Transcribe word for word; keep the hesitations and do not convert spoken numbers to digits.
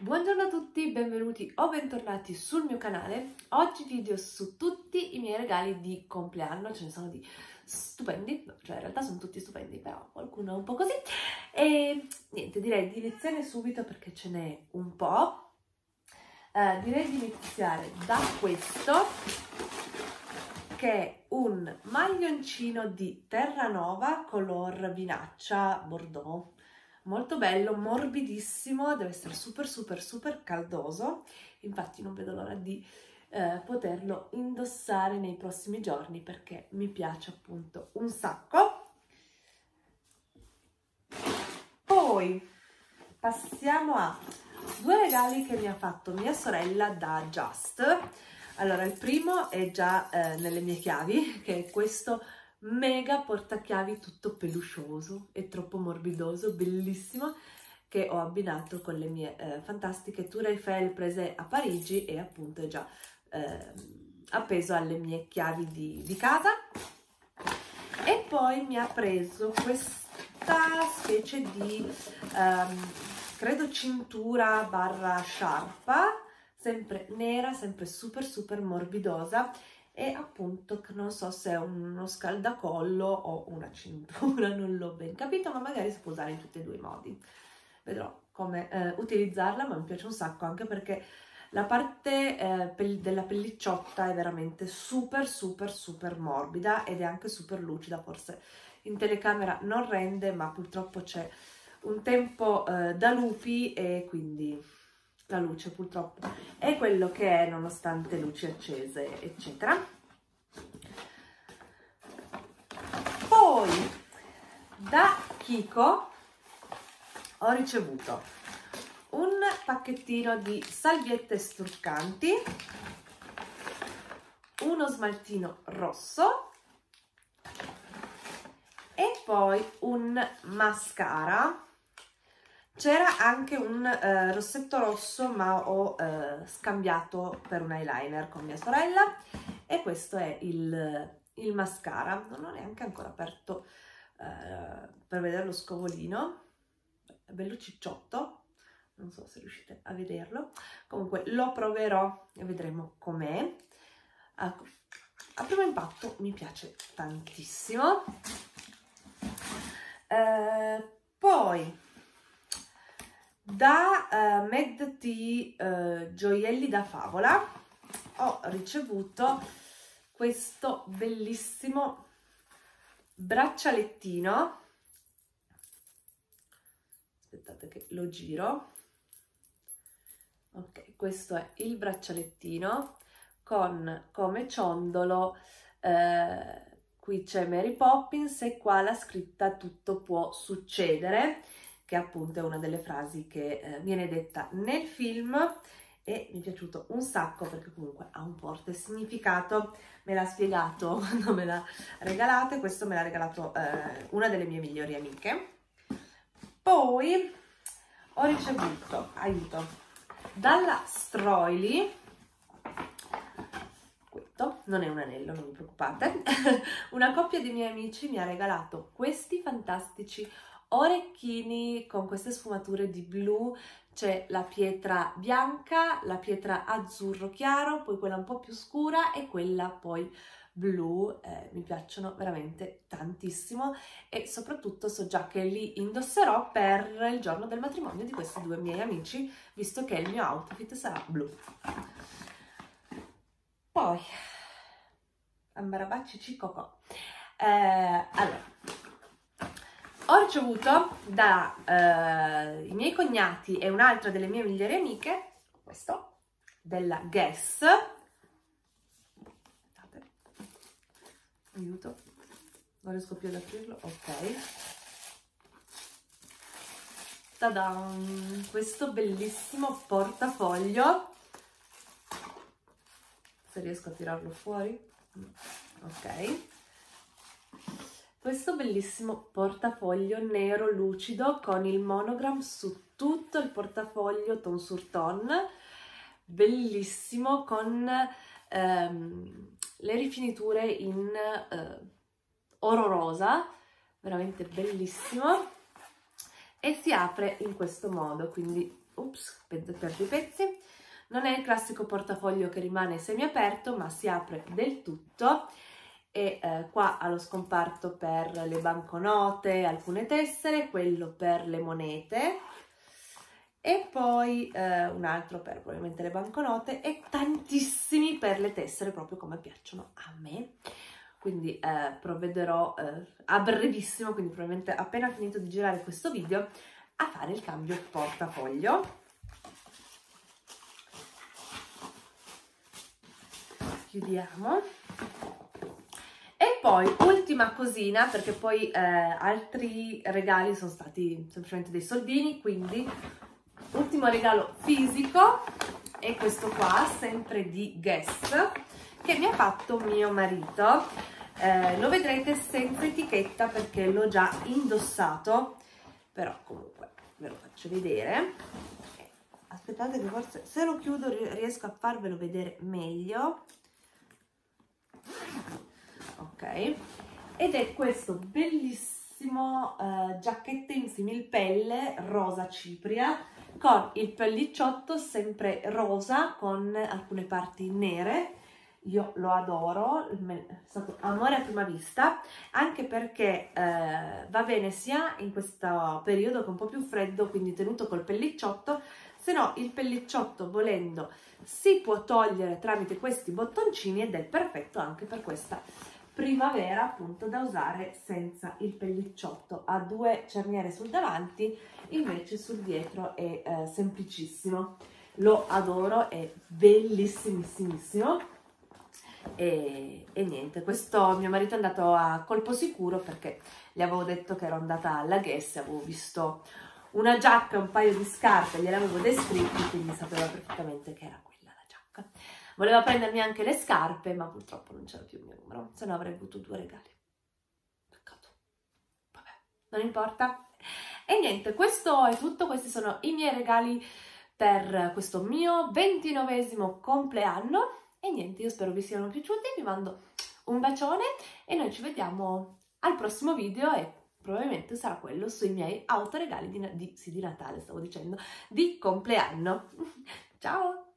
Buongiorno a tutti, benvenuti o bentornati sul mio canale. Oggi video su tutti i miei regali di compleanno, ce ne sono di stupendi, cioè in realtà sono tutti stupendi, però qualcuno è un po' così. E niente, direi di iniziare subito perché ce n'è un po'. Eh, direi di iniziare da questo, che è un maglioncino di Terranova color vinaccia bordeaux. Molto bello, morbidissimo, deve essere super super super caldoso, infatti non vedo l'ora di eh, poterlo indossare nei prossimi giorni perché mi piace appunto un sacco. Poi passiamo a due regali che mi ha fatto mia sorella da Just. Allora, il primo è già eh, nelle mie chiavi, che è questo mega portachiavi tutto peluscioso e troppo morbidoso, bellissimo, che ho abbinato con le mie eh, fantastiche Tour Eiffel prese a Parigi e appunto è già eh, appeso alle mie chiavi di, di casa. E poi mi ha preso questa specie di um, credo cintura barra sciarpa, sempre nera, sempre super super morbidosa, e appunto non so se è uno scaldacollo o una cintura, non l'ho ben capito, ma magari si può usare in tutti e due i modi. Vedrò come eh, utilizzarla, ma mi piace un sacco anche perché la parte eh, pel della pellicciotta è veramente super super super morbida ed è anche super lucida. Forse in telecamera non rende, ma purtroppo c'è un tempo eh, da lupi e quindi la luce purtroppo è quello che è, nonostante luci accese eccetera. Poi da Kiko ho ricevuto un pacchettino di salviette struccanti, uno smaltino rosso e poi un mascara. C'era anche un eh, rossetto rosso, ma ho eh, scambiato per un eyeliner con mia sorella, e questo è il, il mascara. Non ho neanche ancora aperto eh, per vedere lo scovolino, è bello cicciotto, non so se riuscite a vederlo, comunque lo proverò e vedremo com'è. Ecco, a primo impatto mi piace tantissimo. Eh, poi da uh, Med Tea uh, gioielli da favola ho ricevuto questo bellissimo braccialettino. Aspettate che lo giro. Ok, questo è il braccialettino con come ciondolo eh, qui c'è Mary Poppins e qua la scritta tutto può succedere, che appunto è una delle frasi che eh, viene detta nel film, e mi è piaciuto un sacco perché comunque ha un forte significato. Me l'ha spiegato quando me l'ha regalato, questo me l'ha regalato eh, una delle mie migliori amiche. Poi ho ricevuto, aiuto, dalla Stroili, questo non è un anello, non vi preoccupate, una coppia di miei amici mi ha regalato questi fantastici orecchini con queste sfumature di blu. C'è la pietra bianca, la pietra azzurro chiaro, poi quella un po' più scura e quella poi blu. Eh, mi piacciono veramente tantissimo e soprattutto so già che li indosserò per il giorno del matrimonio di questi due miei amici, visto che il mio outfit sarà blu. Poi ambarabacci cicocò. Eh, allora, ho ricevuto da eh, i miei cognati e un'altra delle mie migliori amiche questo della Guess. Aspettate, aiuto, non riesco più ad aprirlo. Ok, ta-da! Questo bellissimo portafoglio, se riesco a tirarlo fuori. Ok, questo bellissimo portafoglio nero lucido con il monogram su tutto il portafoglio, ton sur ton, bellissimo, con ehm, le rifiniture in eh, oro rosa, veramente bellissimo, e si apre in questo modo, quindi ups, perdo i pezzi. Non è il classico portafoglio che rimane semiaperto, ma si apre del tutto e eh, qua ha lo scomparto per le banconote, alcune tessere, quello per le monete e poi eh, un altro per probabilmente le banconote e tantissimi per le tessere, proprio come piacciono a me. Quindi eh, provvederò eh, a brevissimo, quindi probabilmente appena finito di girare questo video, a fare il cambio portafoglio. Chiudiamo. E poi ultima cosina, perché poi eh, altri regali sono stati semplicemente dei soldini, quindi ultimo regalo fisico è questo qua, sempre di Guess, che mi ha fatto mio marito. Eh, lo vedrete senza etichetta perché l'ho già indossato, però comunque ve lo faccio vedere. Aspettate che forse se lo chiudo riesco a farvelo vedere meglio. Ok, ed è questo bellissimo uh, giacchetto in similpelle rosa cipria con il pellicciotto sempre rosa con alcune parti nere. Io lo adoro, è stato amore a prima vista, anche perché eh, va bene sia in questo periodo che è un po' più freddo, quindi tenuto col pellicciotto, se no il pellicciotto volendo si può togliere tramite questi bottoncini ed è perfetto anche per questa primavera, appunto, da usare senza il pellicciotto. Ha due cerniere sul davanti, invece sul dietro è eh, semplicissimo. Lo adoro, è bellissimissimo. E, e niente, questo mio marito è andato a colpo sicuro perché gli avevo detto che ero andata alla Guess, avevo visto una giacca e un paio di scarpe, gliel'avevo descritti, quindi sapeva perfettamente che era quella la giacca. Voleva prendermi anche le scarpe, ma purtroppo non c'era più il mio numero, se no avrei avuto due regali. Peccato. Vabbè, non importa. E niente, questo è tutto, questi sono i miei regali per questo mio ventinovesimo compleanno. E niente, io spero vi siano piaciuti, vi mando un bacione e noi ci vediamo al prossimo video e probabilmente sarà quello sui miei autoregali di, di, sì, di Natale, stavo dicendo, di compleanno. Ciao!